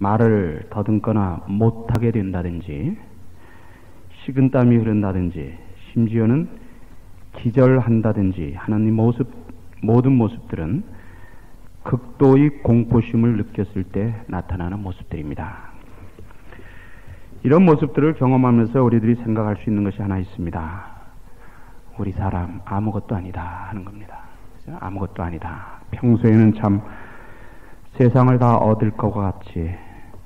말을 더듬거나 못하게 된다든지 식은땀이 흐른다든지 심지어는 기절한다든지 하는 이 모든 모습들은 극도의 공포심을 느꼈을 때 나타나는 모습들입니다. 이런 모습들을 경험하면서 우리들이 생각할 수 있는 것이 하나 있습니다. 우리 사람 아무것도 아니다 하는 겁니다. 그렇죠? 아무것도 아니다. 평소에는 참 세상을 다 얻을 것과 같이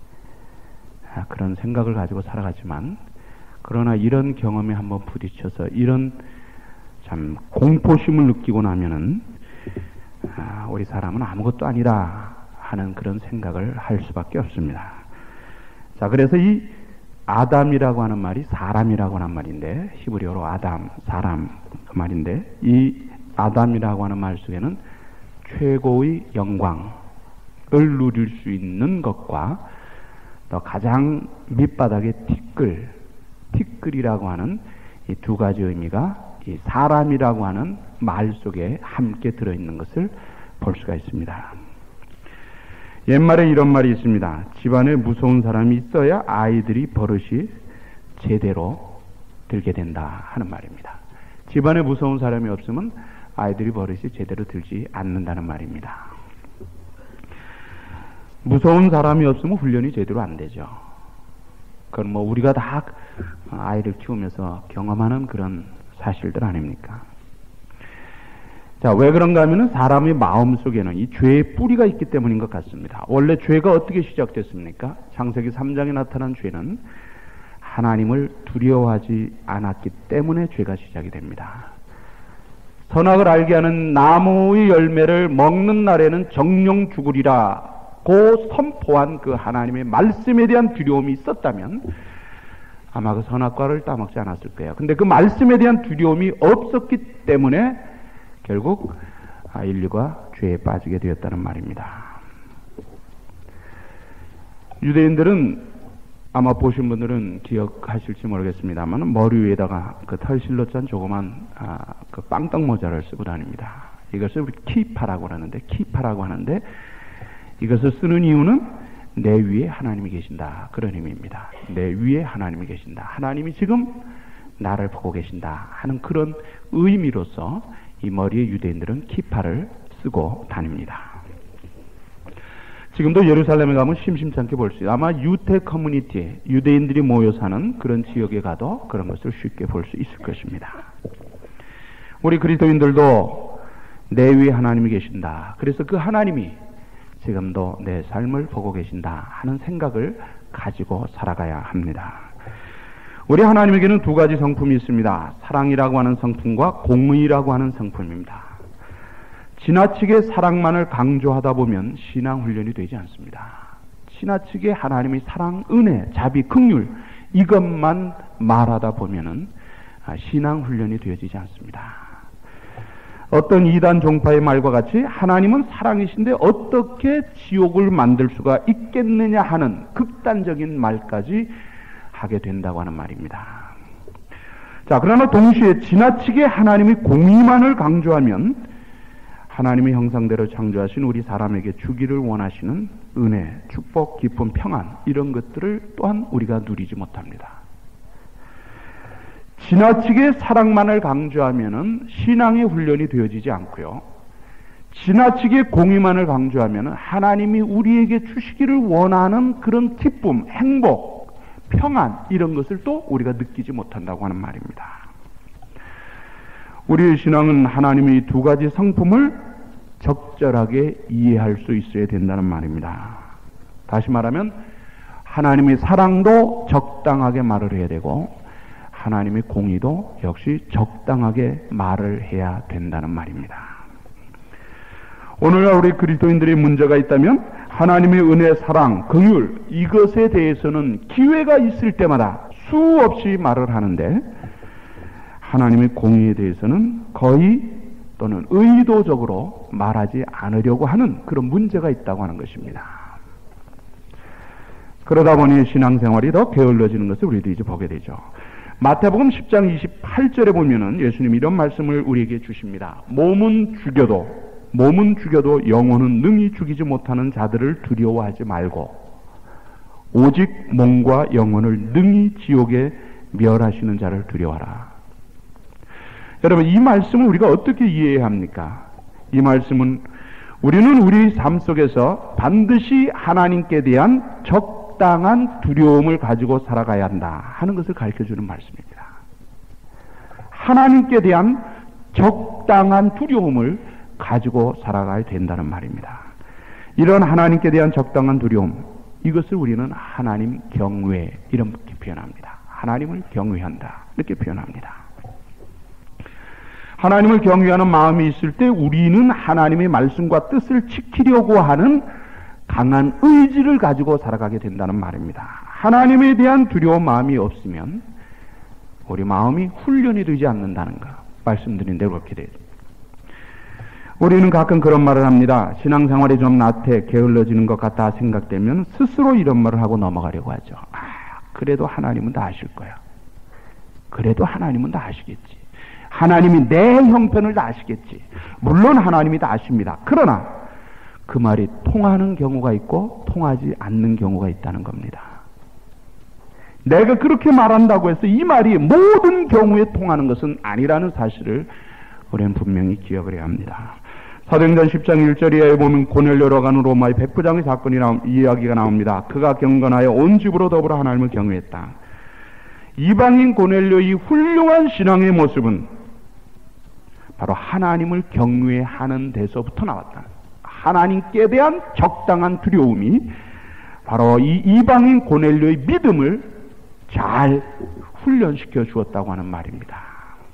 그런 생각을 가지고 살아가지만, 그러나 이런 경험에 한번 부딪혀서 이런 참 공포심을 느끼고 나면은 우리 사람은 아무것도 아니다 하는 그런 생각을 할 수밖에 없습니다. 자, 그래서 이 아담이라고 하는 말이 사람이라고 하는 말인데, 히브리어로 아담, 사람 그 말인데, 이 아담이라고 하는 말 속에는 최고의 영광을 누릴 수 있는 것과 또 가장 밑바닥의 티끌이라고 하는 이 두 가지 의미가 이 사람이라고 하는 말 속에 함께 들어있는 것을 볼 수가 있습니다. 옛말에 이런 말이 있습니다. 집안에 무서운 사람이 있어야 아이들이 버릇이 제대로 들게 된다 하는 말입니다. 집안에 무서운 사람이 없으면 아이들이 버릇이 제대로 들지 않는다는 말입니다. 무서운 사람이 없으면 훈련이 제대로 안 되죠. 그건 뭐 우리가 다 아이를 키우면서 경험하는 그런 사실들 아닙니까? 자, 왜 그런가 하면은 사람의 마음 속에는 이 죄의 뿌리가 있기 때문인 것 같습니다. 원래 죄가 어떻게 시작됐습니까? 창세기 3장에 나타난 죄는 하나님을 두려워하지 않았기 때문에 죄가 시작이 됩니다. 선악을 알게 하는 나무의 열매를 먹는 날에는 정령 죽으리라고 선포한 그 하나님의 말씀에 대한 두려움이 있었다면 아마 그 선악과를 따먹지 않았을 거예요. 근데 그 말씀에 대한 두려움이 없었기 때문에 결국 인류가 죄에 빠지게 되었다는 말입니다. 유대인들은 아마 보신 분들은 기억하실지 모르겠습니다만 머리 위에다가 그 털실로 짠 조그만 그 빵떡 모자를 쓰고 다닙니다. 이것을 우리 키파라고 하는데 이것을 쓰는 이유는 내 위에 하나님이 계신다, 그런 의미입니다. 내 위에 하나님이 계신다, 하나님이 지금 나를 보고 계신다 하는 그런 의미로서 이 머리에 유대인들은 키파를 쓰고 다닙니다. 지금도 예루살렘에 가면 심심치 않게 볼 수 있어요. 아마 유대 커뮤니티, 유대인들이 모여 사는 그런 지역에 가도 그런 것을 쉽게 볼 수 있을 것입니다. 우리 그리스도인들도 내 위에 하나님이 계신다, 그래서 그 하나님이 지금도 내 삶을 보고 계신다 하는 생각을 가지고 살아가야 합니다. 우리 하나님에게는 두 가지 성품이 있습니다. 사랑이라고 하는 성품과 공의라고 하는 성품입니다. 지나치게 사랑만을 강조하다 보면 신앙 훈련이 되지 않습니다. 지나치게 하나님의 사랑, 은혜, 자비, 긍휼 이것만 말하다 보면은 신앙 훈련이 되어지지 않습니다. 어떤 이단 종파의 말과 같이 하나님은 사랑이신데 어떻게 지옥을 만들 수가 있겠느냐 하는 극단적인 말까지 하게 된다고 하는 말입니다. 자, 그러나 동시에 지나치게 하나님의 공의만을 강조하면 하나님의 형상대로 창조하신 우리 사람에게 주기를 원하시는 은혜, 축복, 기쁨, 평안 이런 것들을 또한 우리가 누리지 못합니다. 지나치게 사랑만을 강조하면은 신앙의 훈련이 되어지지 않고요. 지나치게 공의만을 강조하면은 하나님이 우리에게 주시기를 원하는 그런 기쁨, 행복, 평안 이런 것을 또 우리가 느끼지 못한다고 하는 말입니다. 우리의 신앙은 하나님의 두 가지 성품을 적절하게 이해할 수 있어야 된다는 말입니다. 다시 말하면 하나님의 사랑도 적당하게 말을 해야 되고 하나님의 공의도 역시 적당하게 말을 해야 된다는 말입니다. 오늘날 우리 그리스도인들의 문제가 있다면 하나님의 은혜, 사랑, 긍휼 이것에 대해서는 기회가 있을 때마다 수없이 말을 하는데 하나님의 공의에 대해서는 거의 또는 의도적으로 말하지 않으려고 하는 그런 문제가 있다고 하는 것입니다. 그러다 보니 신앙생활이 더 게을러지는 것을 우리도 이제 보게 되죠. 마태복음 10장 28절에 보면은 예수님이 이런 말씀을 우리에게 주십니다. 몸은 죽여도 영혼은 능히 죽이지 못하는 자들을 두려워하지 말고 오직 몸과 영혼을 능히 지옥에 멸하시는 자를 두려워하라. 여러분, 이 말씀을 우리가 어떻게 이해해야 합니까? 이 말씀은 우리는 우리 삶 속에서 반드시 하나님께 대한 적당한 두려움을 가지고 살아가야 한다 하는 것을 가르쳐주는 말씀입니다. 하나님께 대한 적당한 두려움을 가지고 살아가야 된다는 말입니다. 이런 하나님께 대한 적당한 두려움, 이것을 우리는 하나님 경외 이렇게 표현합니다. 하나님을 경외한다 이렇게 표현합니다. 하나님을 경외하는 마음이 있을 때 우리는 하나님의 말씀과 뜻을 지키려고 하는 강한 의지를 가지고 살아가게 된다는 말입니다. 하나님에 대한 두려운 마음이 없으면 우리 마음이 훈련이 되지 않는다는 것, 말씀드린 대로 그렇게 돼요. 우리는 가끔 그런 말을 합니다. 신앙생활이 좀 나태 게을러지는 것 같다 생각되면 스스로 이런 말을 하고 넘어가려고 하죠. 그래도 하나님은 다 아실 거야. 그래도 하나님은 다 아시겠지. 하나님이 내 형편을 다 아시겠지. 물론 하나님이 다 아십니다. 그러나 그 말이 통하는 경우가 있고 통하지 않는 경우가 있다는 겁니다. 내가 그렇게 말한다고 해서 이 말이 모든 경우에 통하는 것은 아니라는 사실을 우리는 분명히 기억을 해야 합니다. 사도행전 10장 1절에 보면 고넬료로 가는 로마의 백부장의 사건이 이야기가 나옵니다. 그가 경건하여 온 집으로 더불어 하나님을 경외했다. 이방인 고넬료의 훌륭한 신앙의 모습은 바로 하나님을 경외하는 데서부터 나왔다. 하나님께 대한 적당한 두려움이 바로 이 이방인 고넬료의 믿음을 잘 훈련시켜 주었다고 하는 말입니다.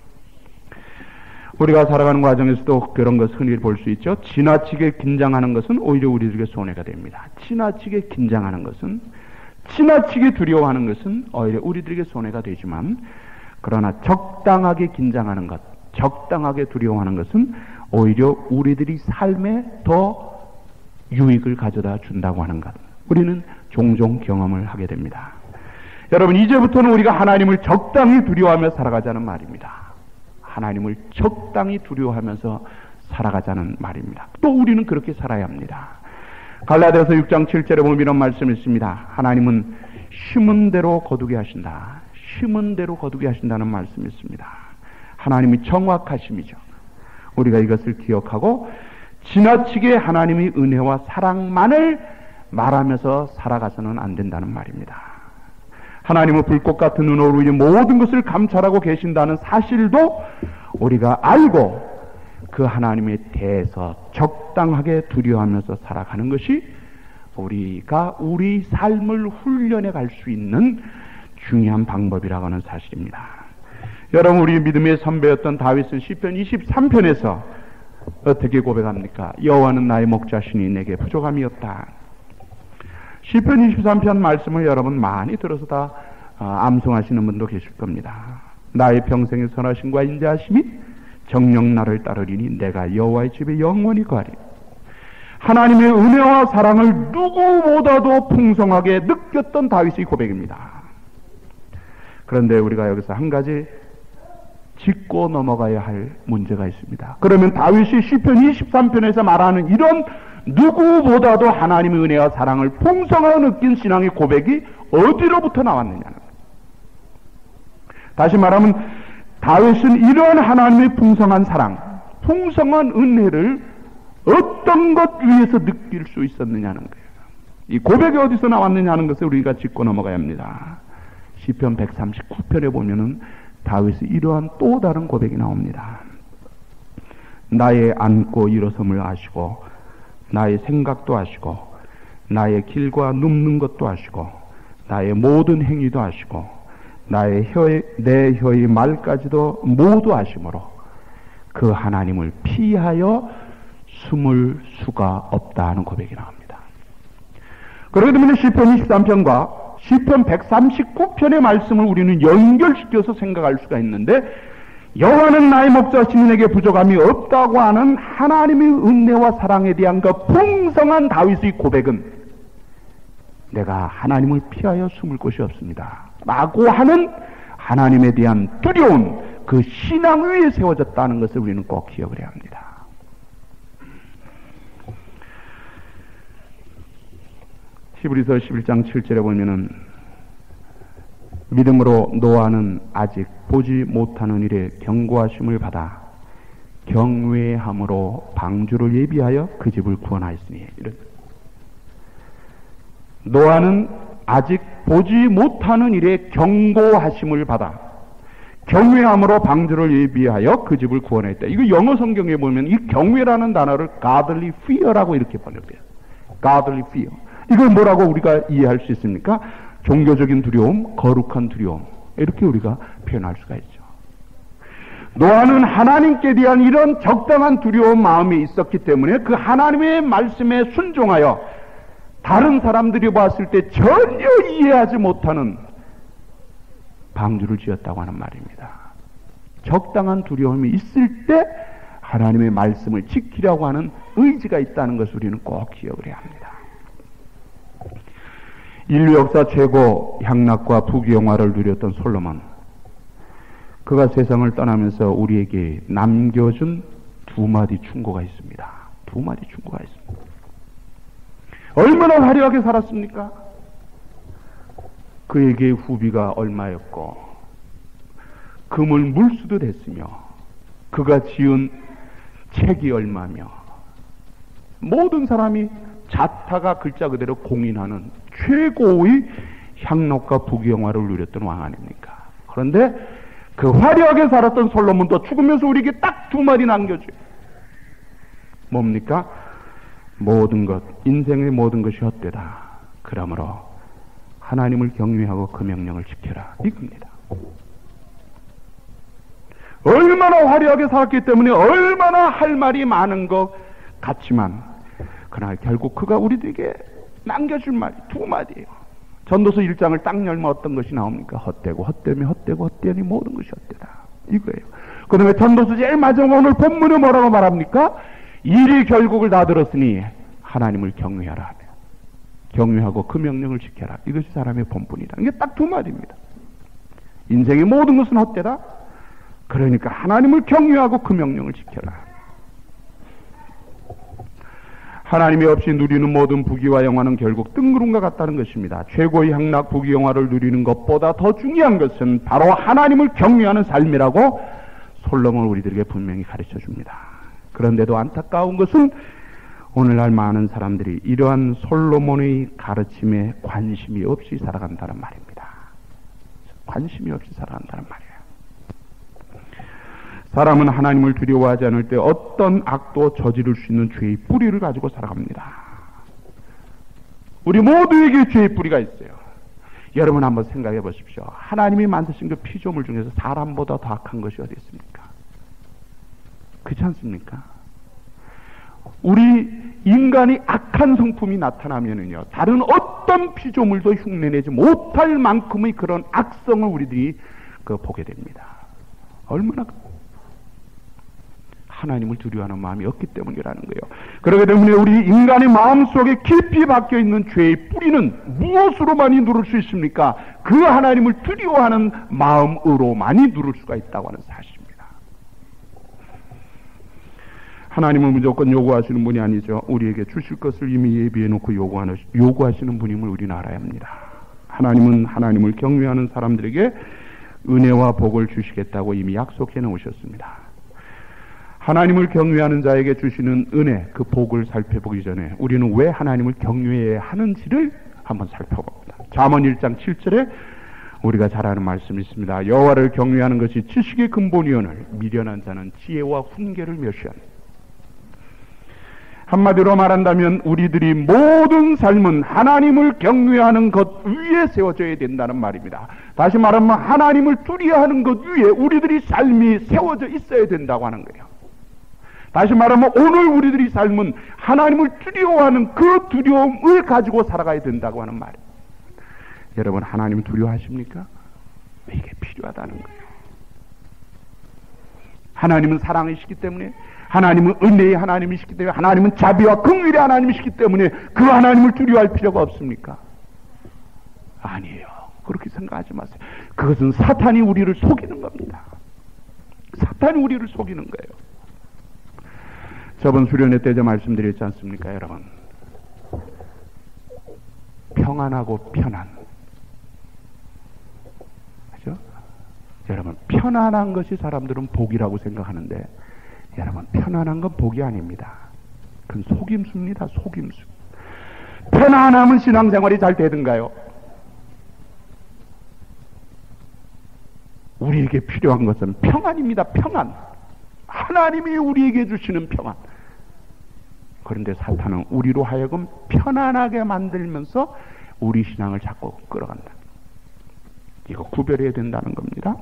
우리가 살아가는 과정에서도 그런 것을 흔히 볼 수 있죠. 지나치게 긴장하는 것은 오히려 우리들에게 손해가 됩니다. 지나치게 긴장하는 것은, 지나치게 두려워하는 것은 오히려 우리들에게 손해가 되지만, 그러나 적당하게 긴장하는 것, 적당하게 두려워하는 것은 오히려 우리들이 삶에 더 유익을 가져다 준다고 하는 것, 우리는 종종 경험을 하게 됩니다. 여러분, 이제부터는 우리가 하나님을 적당히 두려워하며 살아가자는 말입니다. 하나님을 적당히 두려워하면서 살아가자는 말입니다. 또 우리는 그렇게 살아야 합니다. 갈라디아서 6장 7절에 보면 이런 말씀이 있습니다. 하나님은 심은 대로 거두게 하신다. 심은 대로 거두게 하신다는 말씀이 있습니다. 하나님이 정확하심이죠. 우리가 이것을 기억하고 지나치게 하나님의 은혜와 사랑만을 말하면서 살아가서는 안 된다는 말입니다. 하나님은 불꽃 같은 눈으로 이 모든 것을 감찰하고 계신다는 사실도 우리가 알고 그 하나님에 대해서 적당하게 두려워하면서 살아가는 것이 우리가 우리 삶을 훈련해 갈 수 있는 중요한 방법이라고 하는 사실입니다. 여러분, 우리 믿음의 선배였던 다윗은 시편 23편에서 어떻게 고백합니까? 여호와는 나의 목자시니 내게 부족함이 없다. 시편 23편 말씀을 여러분 많이 들어서 다 암송하시는 분도 계실 겁니다. 나의 평생의 선하심과 인자하심이 정녕 나를 따르리니 내가 여호와의 집에 영원히 거하리. 하나님의 은혜와 사랑을 누구보다도 풍성하게 느꼈던 다윗의 고백입니다. 그런데 우리가 여기서 한 가지 짚고 넘어가야 할 문제가 있습니다. 그러면 다윗이 시편 23편에서 말하는 이런 누구보다도 하나님의 은혜와 사랑을 풍성하게 느낀 신앙의 고백이 어디로부터 나왔느냐는 거예요. 다시 말하면 다윗은 이런 하나님의 풍성한 사랑, 풍성한 은혜를 어떤 것 위에서 느낄 수 있었느냐는 거예요. 이 고백이 어디서 나왔느냐는 것을 우리가 짚고 넘어가야 합니다. 시편 139편에 보면은 다윗이 이러한 또 다른 고백이 나옵니다. 나의 앉고 일어섬을 아시고 나의 생각도 아시고 나의 길과 눕는 것도 아시고 나의 모든 행위도 아시고 내 혀의 말까지도 모두 아심으로 그 하나님을 피하여 숨을 수가 없다 하는 고백이 나옵니다. 그렇기 때문에 시편 23편과 시편 139편의 말씀을 우리는 연결시켜서 생각할 수가 있는데, 여호와는 나의 목자시니 내게 부족함이 없다고 하는 하나님의 은혜와 사랑에 대한 그 풍성한 다윗의 고백은 내가 하나님을 피하여 숨을 곳이 없습니다 라고 하는 하나님에 대한 두려운 그 신앙 위에 세워졌다는 것을 우리는 꼭 기억을 해야 합니다. 히브리서 11장 7절에 보면은 믿음으로 노아는 아직 보지 못하는 일에 경고하심을 받아 경외함으로 방주를 예비하여 그 집을 구원하였으니, 이런. 노아는 아직 보지 못하는 일에 경고하심을 받아 경외함으로 방주를 예비하여 그 집을 구원했다. 이거 영어 성경에 보면 이 경외라는 단어를 godly fear라고 이렇게 번역돼요. godly fear. 이걸 뭐라고 우리가 이해할 수 있습니까? 종교적인 두려움, 거룩한 두려움, 이렇게 우리가 표현할 수가 있죠. 노아는 하나님께 대한 이런 적당한 두려운 마음이 있었기 때문에 그 하나님의 말씀에 순종하여 다른 사람들이 봤을 때 전혀 이해하지 못하는 방주를 지었다고 하는 말입니다. 적당한 두려움이 있을 때 하나님의 말씀을 지키려고 하는 의지가 있다는 것을 우리는 꼭 기억을 해야 합니다. 인류 역사 최고 향락과 부귀영화를 누렸던 솔로몬, 그가 세상을 떠나면서 우리에게 남겨준 두 마디 충고가 있습니다. 두 마디 충고가 있습니다. 얼마나 화려하게 살았습니까? 그에게 후비가 얼마였고 금을 물수도 됐으며 그가 지은 책이 얼마며 모든 사람이 자타가 글자 그대로 공인하는 최고의 향락과 부귀영화를 누렸던 왕 아닙니까? 그런데 그 화려하게 살았던 솔로몬도 죽으면서 우리에게 딱 두 마디 남겨줘요. 뭡니까? 모든 것, 인생의 모든 것이 헛되다. 그러므로 하나님을 경외하고 그 명령을 지켜라. 이겁니다. 얼마나 화려하게 살았기 때문에 얼마나 할 말이 많은 것 같지만 그러나 결국 그가 우리들에게 남겨줄 말이 두 마디예요. 전도서 1장을 딱 열면 어떤 것이 나옵니까? 헛되고 헛되며 헛되고 헛되니 모든 것이 헛되다. 이거예요. 그 다음에 전도서 제일 마지막 오늘 본문에 뭐라고 말합니까? 일이 결국을 다 들었으니 하나님을 경외하라 하며 경외하고 그 명령을 지켜라. 이것이 사람의 본분이다. 이게 딱 두 마디입니다. 인생의 모든 것은 헛되다. 그러니까 하나님을 경외하고 그 명령을 지켜라. 하나님이 없이 누리는 모든 부귀와 영화는 결국 뜬구름과 같다는 것입니다. 최고의 향락 부귀 영화를 누리는 것보다 더 중요한 것은 바로 하나님을 경외하는 삶이라고 솔로몬은 우리들에게 분명히 가르쳐 줍니다. 그런데도 안타까운 것은 오늘날 많은 사람들이 이러한 솔로몬의 가르침에 관심이 없이 살아간다는 말입니다. 관심이 없이 살아간다는 말이에요. 사람은 하나님을 두려워하지 않을 때 어떤 악도 저지를 수 있는 죄의 뿌리를 가지고 살아갑니다. 우리 모두에게 죄의 뿌리가 있어요. 여러분 한번 생각해 보십시오. 하나님이 만드신 그 피조물 중에서 사람보다 더 악한 것이 어디 있습니까? 그렇지 않습니까? 우리 인간이 악한 성품이 나타나면은요, 다른 어떤 피조물도 흉내내지 못할 만큼의 그런 악성을 우리들이 보게 됩니다. 얼마나 하나님을 두려워하는 마음이 없기 때문이라는 거예요. 그렇기 때문에 우리 인간의 마음속에 깊이 박혀 있는 죄의 뿌리는 무엇으로만이 누를 수 있습니까? 그 하나님을 두려워하는 마음으로만이 누를 수가 있다고 하는 사실입니다. 하나님은 무조건 요구하시는 분이 아니죠. 우리에게 주실 것을 이미 예비해 놓고 요구하시는 분임을 우리는 알아야 합니다. 하나님은 하나님을 경외하는 사람들에게 은혜와 복을 주시겠다고 이미 약속해 놓으셨습니다. 하나님을 경외하는 자에게 주시는 은혜, 그 복을 살펴보기 전에 우리는 왜 하나님을 경외해야 하는지를 한번 살펴봅니다. 잠언 1장 7절에 우리가 잘 아는 말씀이 있습니다. 여호와를 경외하는 것이 지식의 근본이오늘 미련한 자는 지혜와 훈계를 멸시하니. 한마디로 말한다면 우리들이 모든 삶은 하나님을 경외하는 것 위에 세워져야 된다는 말입니다. 다시 말하면 하나님을 두려워하는 것 위에 우리들이 삶이 세워져 있어야 된다고 하는 거예요. 다시 말하면 오늘 우리들이 삶은 하나님을 두려워하는 그 두려움을 가지고 살아가야 된다고 하는 말이에요. 여러분 하나님을 두려워하십니까? 이게 필요하다는 거예요. 하나님은 사랑이시기 때문에, 하나님은 은혜의 하나님이시기 때문에, 하나님은 자비와 긍휼의 하나님이시기 때문에 그 하나님을 두려워할 필요가 없습니까? 아니에요. 그렇게 생각하지 마세요. 그것은 사탄이 우리를 속이는 겁니다. 사탄이 우리를 속이는 거예요. 저번 수련회 때 말씀드렸지 않습니까, 여러분? 평안하고 편안. 그죠? 여러분, 편안한 것이 사람들은 복이라고 생각하는데, 여러분, 편안한 건 복이 아닙니다. 그건 속임수입니다. 속임수. 편안하면 신앙생활이 잘 되든가요? 우리에게 필요한 것은 평안입니다. 평안. 하나님이 우리에게 주시는 평안. 그런데 사탄은 우리로 하여금 편안하게 만들면서 우리 신앙을 자꾸 끌어간다. 이거 구별해야 된다는 겁니다.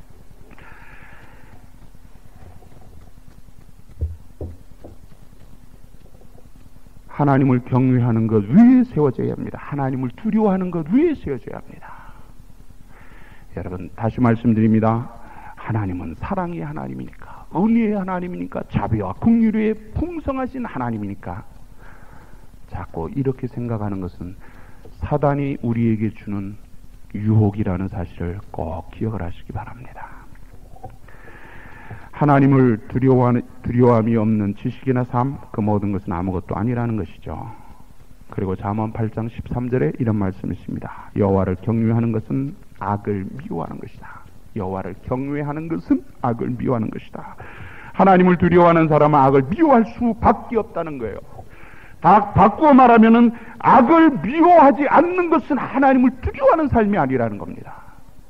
하나님을 경외하는 것 위에 세워져야 합니다. 하나님을 두려워하는 것 위에 세워져야 합니다. 여러분, 다시 말씀드립니다. 하나님은 사랑의 하나님이니까, 은혜의 하나님이니까, 자비와 긍휼의 풍성하신 하나님이니까, 자꾸 이렇게 생각하는 것은 사단이 우리에게 주는 유혹이라는 사실을 꼭 기억을 하시기 바랍니다. 하나님을 두려움이 없는 지식이나 삶, 그 모든 것은 아무것도 아니라는 것이죠. 그리고 잠언 8장 13절에 이런 말씀이 있습니다. 여호와를 경외하는 것은 악을 미워하는 것이다. 여호와를 경외하는 것은 악을 미워하는 것이다. 하나님을 두려워하는 사람은 악을 미워할 수밖에 없다는 거예요. 바꾸어 말하면은 악을 미워하지 않는 것은 하나님을 두려워하는 삶이 아니라는 겁니다.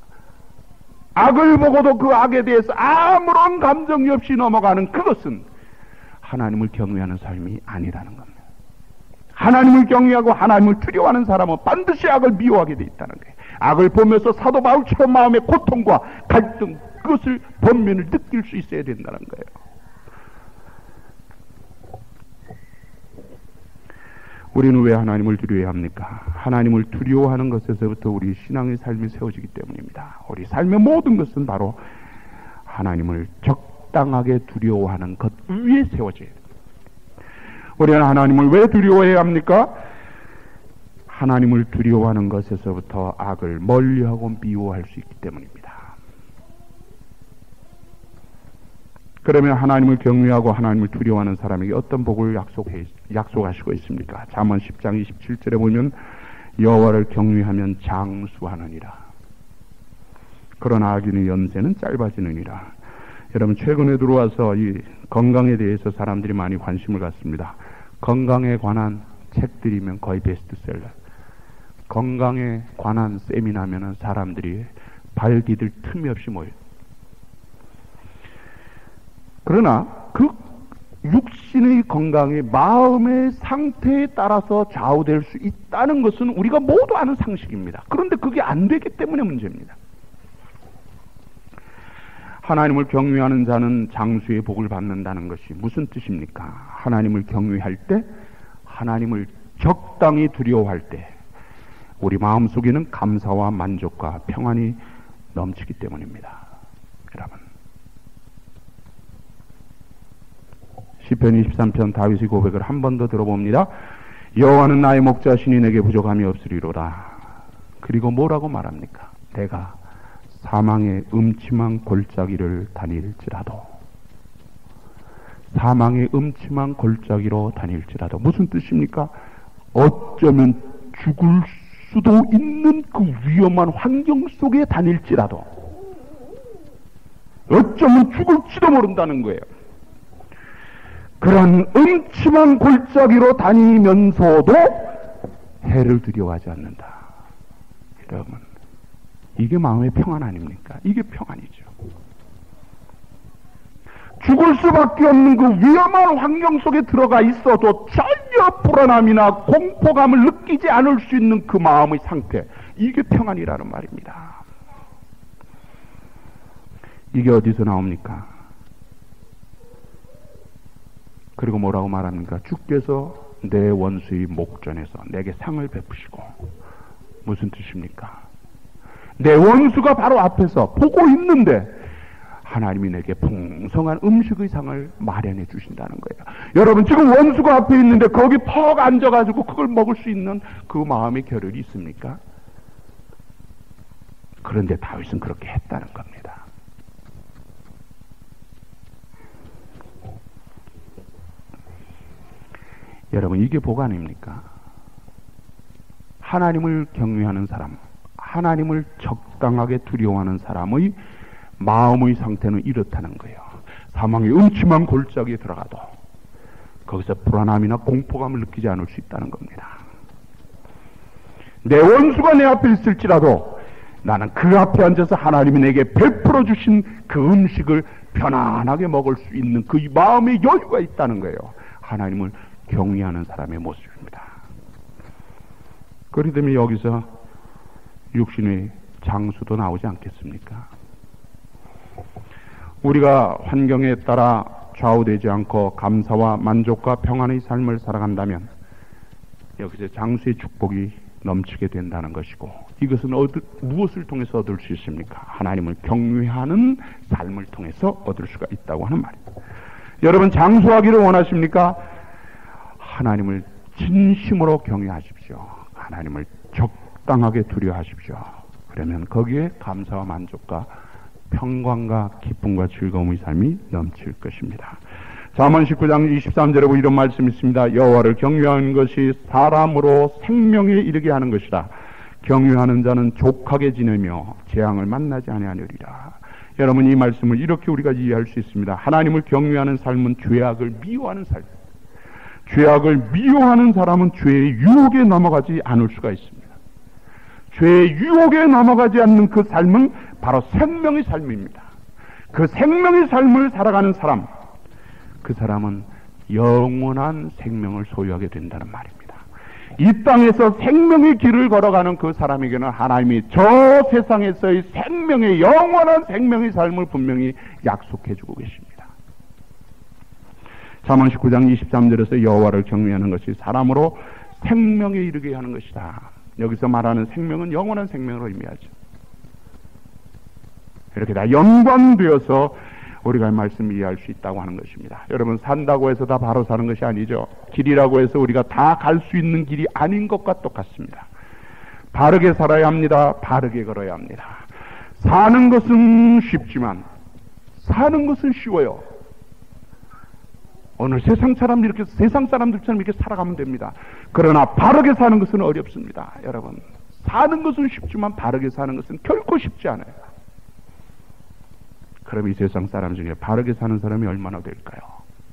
악을 보고도 그 악에 대해서 아무런 감정이 없이 넘어가는 그것은 하나님을 경외하는 삶이 아니라는 겁니다. 하나님을 경외하고 하나님을 두려워하는 사람은 반드시 악을 미워하게 돼 있다는 거예요. 악을 보면서 사도 바울처럼 마음의 고통과 갈등, 그것을 번면을 느낄 수 있어야 된다는 거예요. 우리는 왜 하나님을 두려워해야 합니까? 하나님을 두려워하는 것에서부터 우리 신앙의 삶이 세워지기 때문입니다. 우리 삶의 모든 것은 바로 하나님을 적당하게 두려워하는 것 위에 세워져야 됩니다. 우리는 하나님을 왜 두려워해야 합니까? 하나님을 두려워하는 것에서부터 악을 멀리하고 미워할 수 있기 때문입니다. 그러면 하나님을 경외하고 하나님을 두려워하는 사람에게 어떤 복을 약속하시고 있습니까? 잠언 10장 27절에 보면 여호와를 경외하면 장수하느니라. 그러나 악인의 연세는 짧아지느니라. 여러분, 최근에 들어와서 이 건강에 대해서 사람들이 많이 관심을 갖습니다. 건강에 관한 책들이면 거의 베스트셀러. 건강에 관한 세미나면은 사람들이 발 디딜 틈이 없이 모여요. 그러나 그 육신의 건강이 마음의 상태에 따라서 좌우될 수 있다는 것은 우리가 모두 아는 상식입니다. 그런데 그게 안 되기 때문에 문제입니다. 하나님을 경외하는 자는 장수의 복을 받는다는 것이 무슨 뜻입니까? 하나님을 경외할 때, 하나님을 적당히 두려워할 때 우리 마음속에는 감사와 만족과 평안이 넘치기 때문입니다. 여러분, 시편 23편 다윗의 고백을 한 번 더 들어봅니다. 여호와는 나의 목자시니 내게 부족함이 없으리로다. 그리고 뭐라고 말합니까? 내가 사망의 음침한 골짜기를 다닐지라도, 사망의 음침한 골짜기로 다닐지라도. 무슨 뜻입니까? 어쩌면 죽을 수도 있는 그 위험한 환경 속에 다닐지라도, 어쩌면 죽을지도 모른다는 거예요. 그런 음침한 골짜기로 다니면서도 해를 두려워하지 않는다. 여러분, 이게 마음의 평안 아닙니까? 이게 평안이죠. 죽을 수밖에 없는 그 위험한 환경 속에 들어가 있어도 전혀 불안함이나 공포감을 느끼지 않을 수 있는 그 마음의 상태, 이게 평안이라는 말입니다. 이게 어디서 나옵니까? 그리고 뭐라고 말합니까? 주께서 내 원수의 목전에서 내게 상을 베푸시고. 무슨 뜻입니까? 내 원수가 바로 앞에서 보고 있는데 하나님이 내게 풍성한 음식의 상을 마련해 주신다는 거예요. 여러분, 지금 원수가 앞에 있는데 거기 퍽 앉아가지고 그걸 먹을 수 있는 그 마음의 겨를이 있습니까? 그런데 다윗은 그렇게 했다는 겁니다. 여러분, 이게 복 아닙니까? 하나님을 경외하는 사람, 하나님을 적당하게 두려워하는 사람의 마음의 상태는 이렇다는 거예요. 사망의 음침한 골짜기에 들어가도 거기서 불안함이나 공포감을 느끼지 않을 수 있다는 겁니다. 내 원수가 내 앞에 있을지라도 나는 그 앞에 앉아서 하나님이 내게 베풀어 주신 그 음식을 편안하게 먹을 수 있는 그 마음의 여유가 있다는 거예요. 하나님을 경외하는 사람의 모습입니다. 그러기 때문에 여기서 육신의 장수도 나오지 않겠습니까? 우리가 환경에 따라 좌우되지 않고 감사와 만족과 평안의 삶을 살아간다면 여기서 장수의 축복이 넘치게 된다는 것이고, 이것은 무엇을 통해서 얻을 수 있습니까? 하나님을 경외하는 삶을 통해서 얻을 수가 있다고 하는 말입니다. 여러분, 장수하기를 원하십니까? 하나님을 진심으로 경외하십시오. 하나님을 적당하게 두려워하십시오. 그러면 거기에 감사와 만족과 평강과 기쁨과 즐거움의 삶이 넘칠 것입니다. 잠언 19장 23절에 보면 이런 말씀이 있습니다. 여호와를 경외하는 것이 사람으로 생명에 이르게 하는 것이라. 경외하는 자는 족하게 지내며 재앙을 만나지 아니하리라. 여러분, 이 말씀을 이렇게 우리가 이해할 수 있습니다. 하나님을 경외하는 삶은 죄악을 미워하는 삶. 죄악을 미워하는 사람은 죄의 유혹에 넘어가지 않을 수가 있습니다. 죄의 유혹에 넘어가지 않는 그 삶은 바로 생명의 삶입니다. 그 생명의 삶을 살아가는 사람, 그 사람은 영원한 생명을 소유하게 된다는 말입니다. 이 땅에서 생명의 길을 걸어가는 그 사람에게는 하나님이 저 세상에서의 생명의 영원한 생명의 삶을 분명히 약속해 주고 계십니다. 잠언 19장 23절에서 여호와를 경외하는 것이 사람으로 생명에 이르게 하는 것이다. 여기서 말하는 생명은 영원한 생명으로 의미하죠. 이렇게 다 연관되어서 우리가 이 말씀을 이해할 수 있다고 하는 것입니다. 여러분, 산다고 해서 다 바로 사는 것이 아니죠. 길이라고 해서 우리가 다 갈 수 있는 길이 아닌 것과 똑같습니다. 바르게 살아야 합니다. 바르게 걸어야 합니다. 사는 것은 쉽지만 사는 것은 쉬워요. 오늘 세상 사람들처럼 이렇게 살아가면 됩니다. 그러나 바르게 사는 것은 어렵습니다. 여러분, 사는 것은 쉽지만 바르게 사는 것은 결코 쉽지 않아요. 그럼 이 세상 사람 중에 바르게 사는 사람이 얼마나 될까요?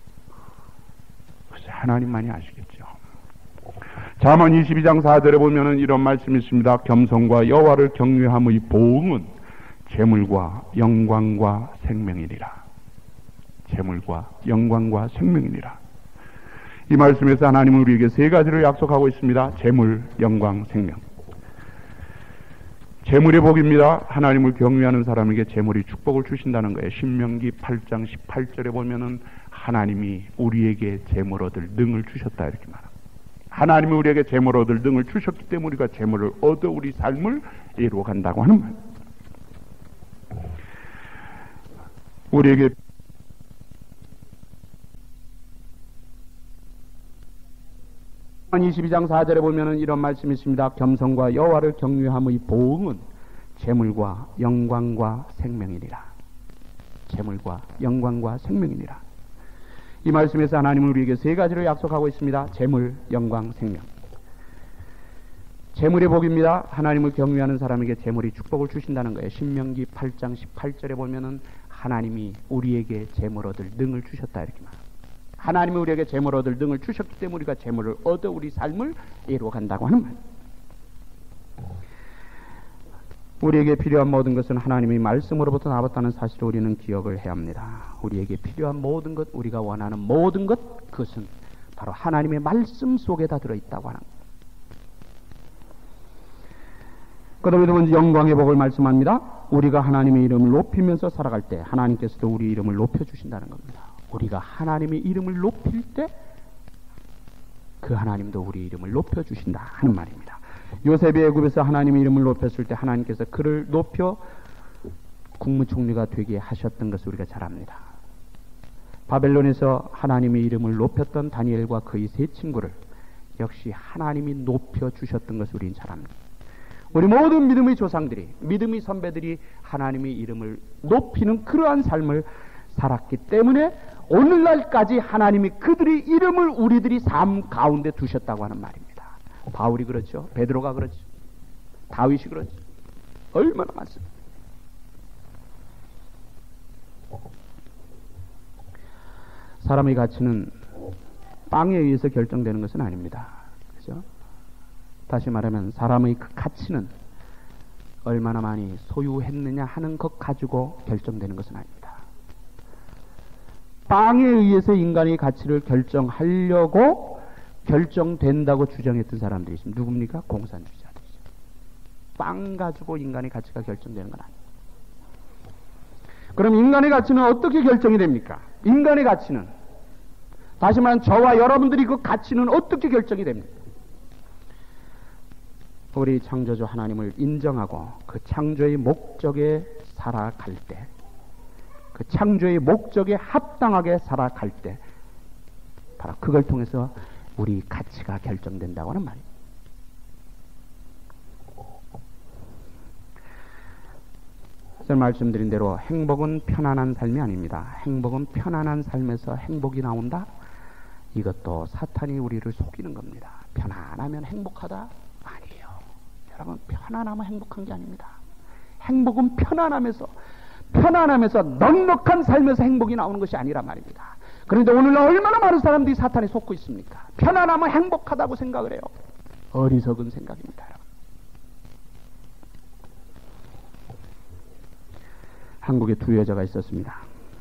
글쎄, 하나님만이 아시겠죠. 잠언 22장 4절에 보면은 이런 말씀이 있습니다. 겸손과 여호와를 경외함의 보응은 재물과 영광과 생명이니라. 재물과 영광과 생명이니라. 이 말씀에서 하나님은 우리에게 세 가지를 약속하고 있습니다. 재물, 영광, 생명. 재물의 복입니다. 하나님을 경외하는 사람에게 재물이 축복을 주신다는 거예요. 신명기 8장 18절에 보면은 하나님이 우리에게 재물 얻을 능을 주셨다 이렇게 말합니다. 하나님이 우리에게 재물 얻을 능을 주셨기 때문에 우리가 재물을 얻어 우리 삶을 이루어 간다고 하는 말. 우리에게 잠언 22장 4절에 보면은 이런 말씀이 있습니다. 겸손과 여호와를 경외함의 보응은 재물과 영광과 생명이니라. 재물과 영광과 생명이니라. 이 말씀에서 하나님은 우리에게 세 가지를 약속하고 있습니다. 재물, 영광, 생명. 재물의 복입니다. 하나님을 경외하는 사람에게 재물이 축복을 주신다는 거예요. 신명기 8장 18절에 보면은 하나님이 우리에게 재물 얻을 능을 주셨다 이렇게 말합니다. 하나님이 우리에게 재물 얻을 능을 주셨기 때문에 우리가 재물을 얻어 우리 삶을 이루어 간다고 하는 말. 우리에게 필요한 모든 것은 하나님의 말씀으로부터 나왔다는 사실을 우리는 기억을 해야 합니다. 우리에게 필요한 모든 것, 우리가 원하는 모든 것, 그것은 바로 하나님의 말씀 속에 다 들어있다고 하는 것. 그 다음에 두 번째 영광의 복을 말씀합니다. 우리가 하나님의 이름을 높이면서 살아갈 때 하나님께서도 우리 이름을 높여주신다는 겁니다. 우리가 하나님의 이름을 높일 때 그 하나님도 우리 이름을 높여주신다 하는 말입니다. 요셉이 애굽에서 하나님의 이름을 높였을 때 하나님께서 그를 높여 국무총리가 되게 하셨던 것을 우리가 잘 압니다. 바벨론에서 하나님의 이름을 높였던 다니엘과 그의 세 친구를 역시 하나님이 높여주셨던 것을 우리는 잘 압니다. 우리 모든 믿음의 조상들이, 믿음의 선배들이 하나님의 이름을 높이는 그러한 삶을 살았기 때문에 오늘날까지 하나님이 그들의 이름을 우리들이 삶 가운데 두셨다고 하는 말입니다. 바울이 그렇죠. 베드로가 그렇죠. 다윗이 그렇죠. 얼마나 많습니까? 사람의 가치는 빵에 의해서 결정되는 것은 아닙니다. 그죠? 다시 말하면 사람의 그 가치는 얼마나 많이 소유했느냐 하는 것 가지고 결정되는 것은 아닙니다. 빵에 의해서 인간의 가치를 결정하려고 결정된다고 주장했던 사람들이 있습니다. 누굽니까? 공산주의자들이죠. 빵 가지고 인간의 가치가 결정되는 건 아니에요. 그럼 인간의 가치는 어떻게 결정이 됩니까? 인간의 가치는, 다시 말하면 저와 여러분들이 그 가치는 어떻게 결정이 됩니까? 우리 창조주 하나님을 인정하고 그 창조의 목적에 살아갈 때, 그 창조의 목적에 합당하게 살아갈 때, 바로 그걸 통해서 우리 가치가 결정된다고 하는 말이에요. 제가 말씀드린 대로 행복은 편안한 삶이 아닙니다. 행복은 편안한 삶에서 행복이 나온다? 이것도 사탄이 우리를 속이는 겁니다. 편안하면 행복하다? 아니에요. 여러분, 편안하면 행복한 게 아닙니다. 행복은 편안함에서 넉넉한 삶에서 행복이 나오는 것이 아니란 말입니다. 그런데 오늘날 얼마나 많은 사람들이 사탄에 속고 있습니까? 편안하면 행복하다고 생각을 해요. 어리석은 생각입니다. 여러분. 한국에 두 여자가 있었습니다.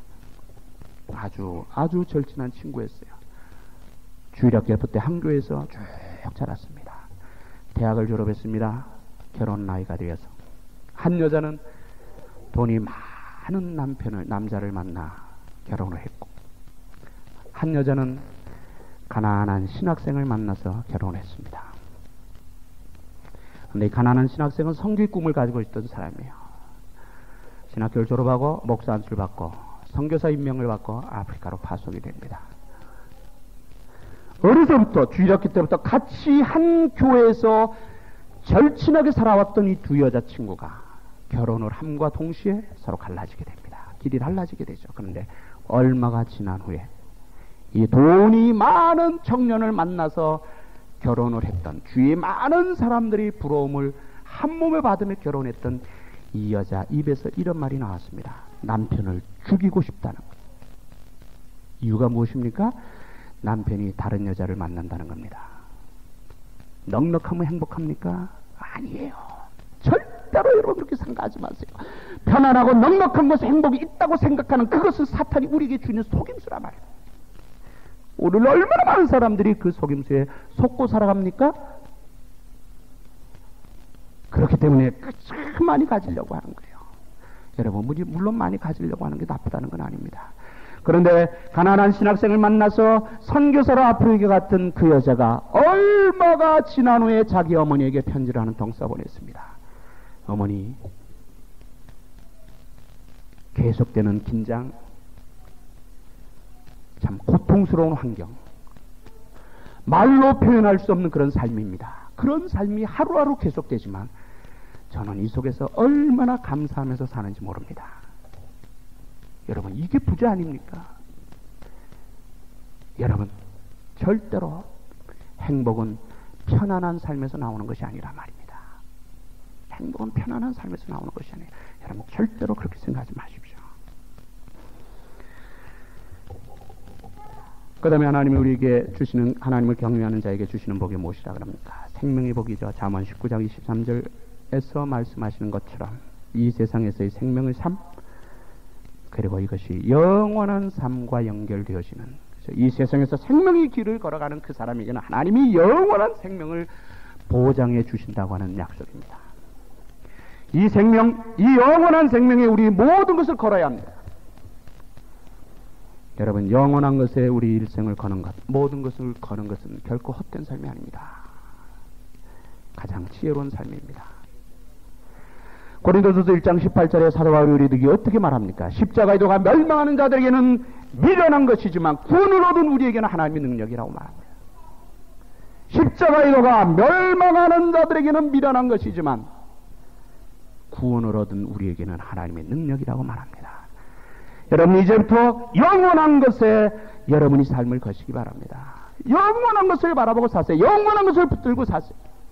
아주 절친한 친구였어요. 주일학교 때 한교에서 쭉 자랐습니다. 대학을 졸업했습니다. 결혼 나이가 되어서 한 여자는 돈이 많은 남자를 만나 결혼을 했고, 한 여자는 가난한 신학생을 만나서 결혼했습니다. 그런데 이 가난한 신학생은 성교의 꿈을 가지고 있던 사람이에요. 신학교를 졸업하고 목사 안수를 받고 선교사 임명을 받고 아프리카로 파송이 됩니다. 어려서부터 주일학교 때부터 같이 한 교회에서 절친하게 살아왔던 이 두 여자친구가 결혼을 함과 동시에 서로 갈라지게 됩니다. 길이 달라지게 되죠. 그런데 얼마가 지난 후에 이 돈이 많은 청년을 만나서 결혼을 했던, 주위에 많은 사람들이 부러움을 한 몸에 받으며 결혼했던 이 여자 입에서 이런 말이 나왔습니다. 남편을 죽이고 싶다는 것. 이유가 무엇입니까? 남편이 다른 여자를 만난다는 겁니다. 넉넉하면 행복합니까? 아니에요. 절대로 여러분 그렇게 생각하지 마세요. 편안하고 넉넉한 것에 행복이 있다고 생각하는 그것은 사탄이 우리에게 주는 속임수란 말이에요. 오늘 얼마나 많은 사람들이 그 속임수에 속고 살아갑니까? 그렇기 때문에 참 많이 가지려고 하는 거예요. 여러분, 물론 많이 가지려고 하는 게 나쁘다는 건 아닙니다. 그런데 가난한 신학생을 만나서 선교사로 앞으로 갔던 그 여자가 얼마가 지난 후에 자기 어머니에게 편지를 하는 통을 써보냈습니다. 어머니, 계속되는 긴장, 참 고통스러운 환경, 말로 표현할 수 없는 그런 삶입니다. 그런 삶이 하루하루 계속되지만 저는 이 속에서 얼마나 감사하면서 사는지 모릅니다. 여러분, 이게 부자 아닙니까? 여러분, 절대로 행복은 편안한 삶에서 나오는 것이 아니라 말입니다. 행복은 편안한 삶에서 나오는 것이 아니에요. 여러분, 절대로 그렇게 생각하지 마십시오. 그 다음에 하나님이 우리에게 주시는, 하나님을 경외하는 자에게 주시는 복이 무엇이라 그럽니까? 생명의 복이죠. 잠언 19장 23절에서 말씀하시는 것처럼 이 세상에서의 생명의 삶, 그리고 이것이 영원한 삶과 연결되어지는, 이 세상에서 생명의 길을 걸어가는 그 사람에게는 하나님이 영원한 생명을 보장해 주신다고 하는 약속입니다. 이 생명, 이 영원한 생명에 우리 모든 것을 걸어야 합니다. 여러분, 영원한 것에 우리 일생을 거는 것, 모든 것을 거는 것은 결코 헛된 삶이 아닙니다. 가장 지혜로운 삶입니다. 고린도전서 1장 18절에 사도 바울이 우리에게 어떻게 말합니까? 십자가의 도가 멸망하는 자들에게는 미련한 것이지만 구원을 얻은 우리에게는 하나님의 능력이라고 말합니다. 십자가의 도가 멸망하는 자들에게는 미련한 것이지만 구원을 얻은 우리에게는 하나님의 능력이라고 말합니다. 여러분, 이제부터 영원한 것에 여러분이 삶을 거시기 바랍니다. 영원한 것을 바라보고 사세요. 영원한 것을 붙들고 사세요.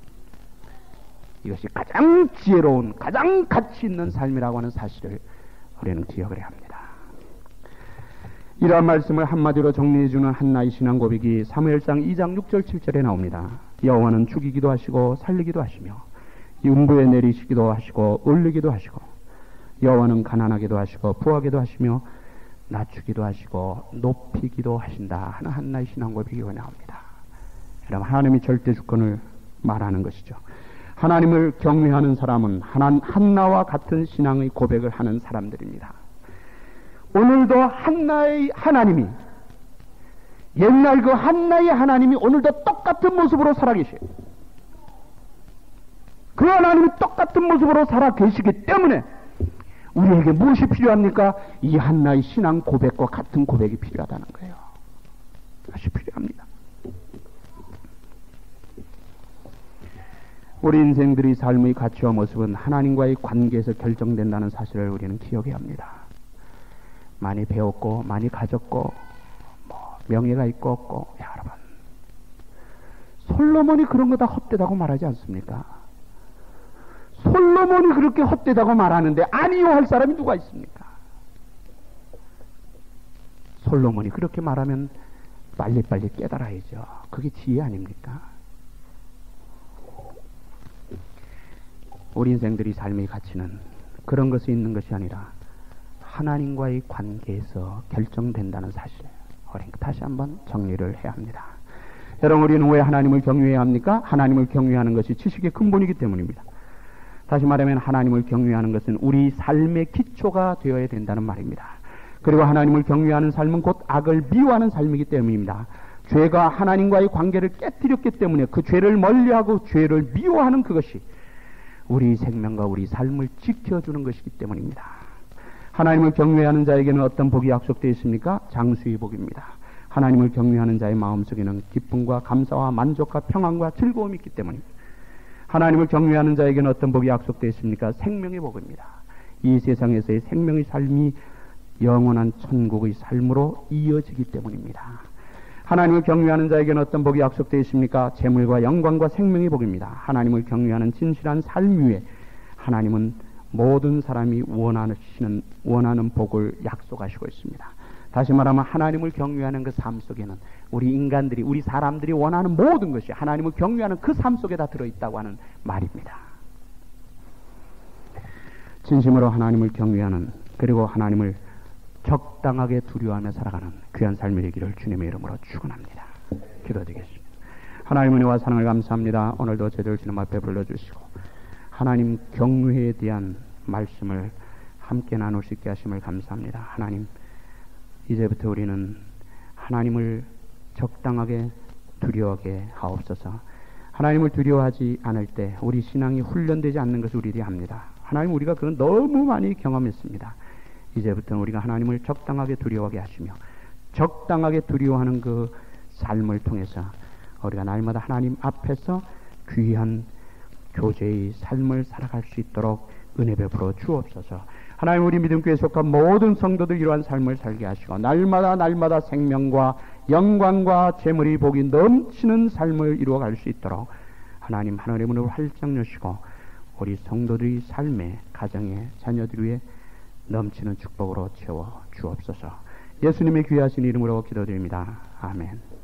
이것이 가장 지혜로운, 가장 가치 있는 삶이라고 하는 사실을 우리는 기억을 해야 합니다. 이러한 말씀을 한마디로 정리해주는 한나의 신앙 고백이 사무엘상 2장 6절 7절에 나옵니다. 여호와는 죽이기도 하시고 살리기도 하시며 음부에 내리시기도 하시고 올리기도 하시고 여호와는 가난하게도 하시고 부하게도 하시며 낮추기도 하시고 높이기도 하신다 하는 한나의 신앙 고백이 나옵니다. 여러분, 하나님이 절대 주권을 말하는 것이죠. 하나님을 경외하는 사람은 한나와 같은 신앙의 고백을 하는 사람들입니다. 오늘도 한나의 하나님이, 옛날 그 한나의 하나님이 오늘도 똑같은 모습으로 살아계셔요. 그 하나님이 똑같은 모습으로 살아계시기 때문에 우리에게 무엇이 필요합니까? 이 한나의 신앙 고백과 같은 고백이 필요하다는 거예요. 그것이 필요합니다. 우리 인생들의 삶의 가치와 모습은 하나님과의 관계에서 결정된다는 사실을 우리는 기억해야 합니다. 많이 배웠고 많이 가졌고 명예가 있고 없고, 여러분, 솔로몬이 그런 거 다 헛되다고 말하지 않습니까? 솔로몬이 그렇게 헛되다고 말하는데 아니요 할 사람이 누가 있습니까? 솔로몬이 그렇게 말하면 빨리빨리 깨달아야죠. 그게 지혜 아닙니까? 우리 인생들이 삶의 가치는 그런 것이 있는 것이 아니라 하나님과의 관계에서 결정된다는 사실, 우리는 다시 한번 정리를 해야 합니다. 여러분, 우리는 왜 하나님을 경외해야 합니까? 하나님을 경외하는 것이 지식의 근본이기 때문입니다. 다시 말하면 하나님을 경외하는 것은 우리 삶의 기초가 되어야 된다는 말입니다. 그리고 하나님을 경외하는 삶은 곧 악을 미워하는 삶이기 때문입니다. 죄가 하나님과의 관계를 깨뜨렸기 때문에 그 죄를 멀리하고 죄를 미워하는 그것이 우리 생명과 우리 삶을 지켜주는 것이기 때문입니다. 하나님을 경외하는 자에게는 어떤 복이 약속되어 있습니까? 장수의 복입니다. 하나님을 경외하는 자의 마음속에는 기쁨과 감사와 만족과 평안과 즐거움이 있기 때문입니다. 하나님을 경외하는 자에게는 어떤 복이 약속되어 있습니까? 생명의 복입니다. 이 세상에서의 생명의 삶이 영원한 천국의 삶으로 이어지기 때문입니다. 하나님을 경외하는 자에게는 어떤 복이 약속되어 있습니까? 재물과 영광과 생명의 복입니다. 하나님을 경외하는 진실한 삶 위에 하나님은 모든 사람이 원하는 복을 약속하시고 있습니다. 다시 말하면 하나님을 경외하는 그 삶 속에는 우리 인간들이, 우리 사람들이 원하는 모든 것이 하나님을 경외하는 그 삶 속에 다 들어있다고 하는 말입니다. 진심으로 하나님을 경외하는, 그리고 하나님을 적당하게 두려워하며 살아가는 귀한 삶이 되기를 주님의 이름으로 축원합니다. 기도드리겠습니다. 하나님 은혜와 사랑을 감사합니다. 오늘도 저희들 주님 앞에 불러주시고 하나님 경외에 대한 말씀을 함께 나눌 수 있게 하심을 감사합니다. 하나님, 이제부터 우리는 하나님을 적당하게 두려워하게 하옵소서. 하나님을 두려워하지 않을 때 우리 신앙이 훈련되지 않는 것을 우리들이 압니다. 하나님, 우리가 그건 너무 많이 경험했습니다. 이제부터 우리가 하나님을 적당하게 두려워하게 하시며 적당하게 두려워하는 그 삶을 통해서 우리가 날마다 하나님 앞에서 귀한 교제의 삶을 살아갈 수 있도록 은혜 베풀어 주옵소서. 하나님, 우리 믿음교회에 속한 모든 성도들 이러한 삶을 살게 하시고 날마다 생명과 영광과 재물이 복이 넘치는 삶을 이루어갈 수 있도록 하나님 하늘의 문을 활짝 여시고 우리 성도들의 삶에, 가정에, 자녀들 위에 넘치는 축복으로 채워 주옵소서. 예수님의 귀하신 이름으로 기도드립니다. 아멘.